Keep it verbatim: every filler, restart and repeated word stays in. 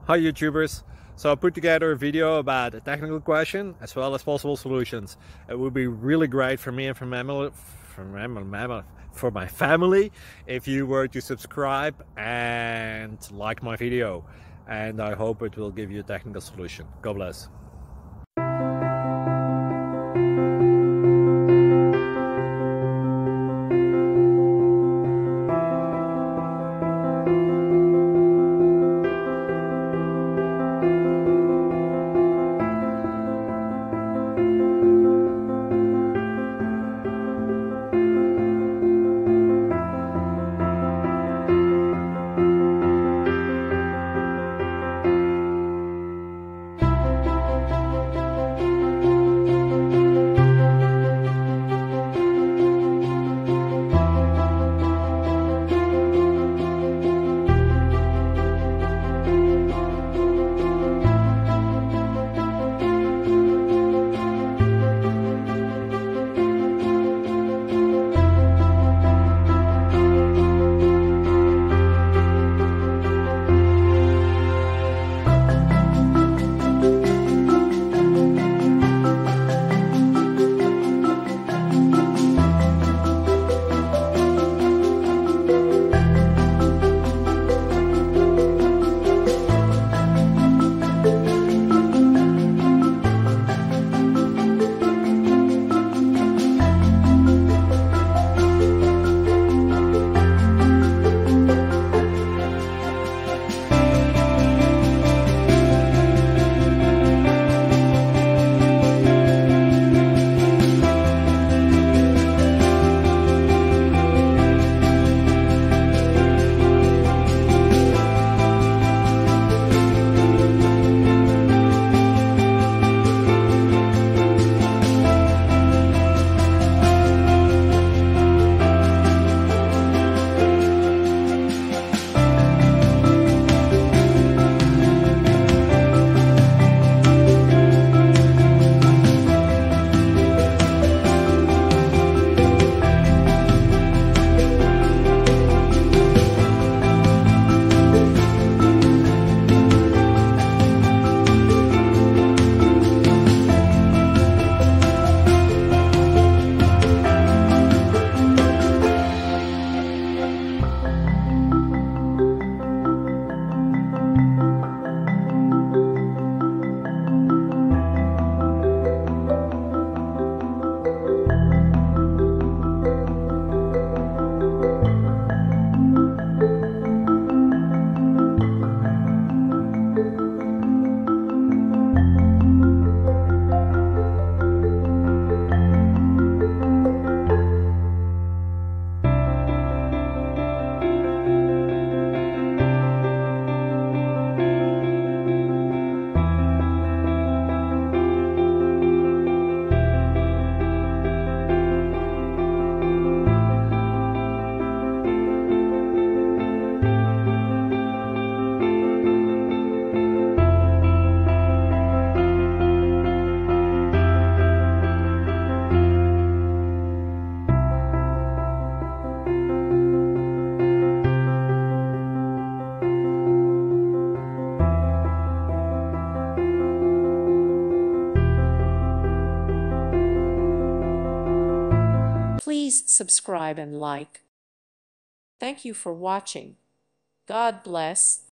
Hi YouTubers! So I put together a video about a technical question as well as possible solutions. It would be really great for me and for, mammal, for, mammal, for my family if you were to subscribe and like my video. And I hope it will give you a technical solution. God bless. Please subscribe and like. Thank you for watching. God bless.